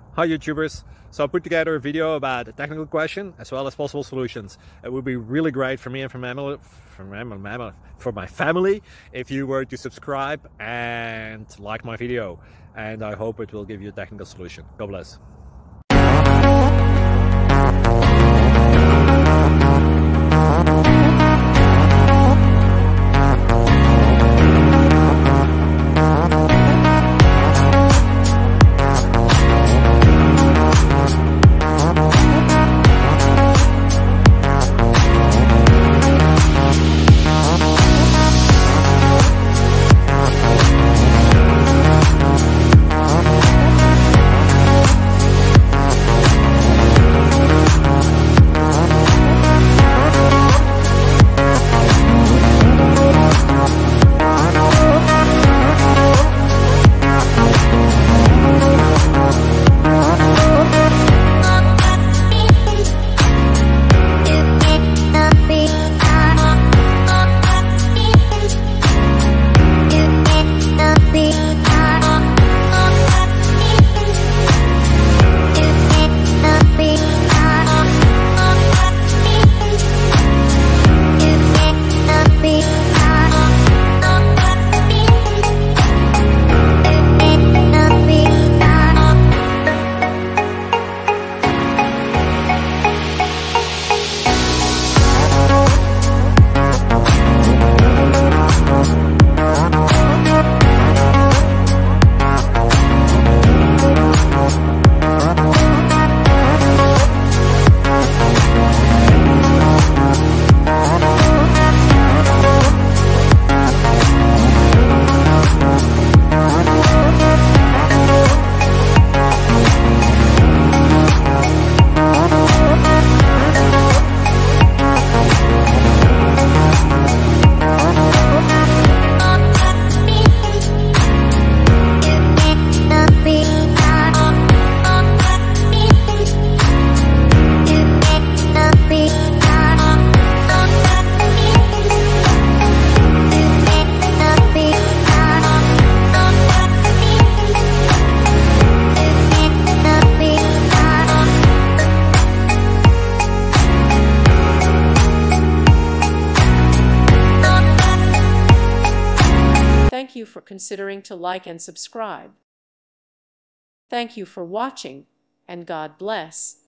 Hi YouTubers! So I put together a video about a technical question as well as possible solutions. It would be really great for me and for my family if you were to subscribe and like my video, and I hope it will give you a technical solution. God bless. Thank you for considering to like and subscribe. Thank you for watching, and God bless.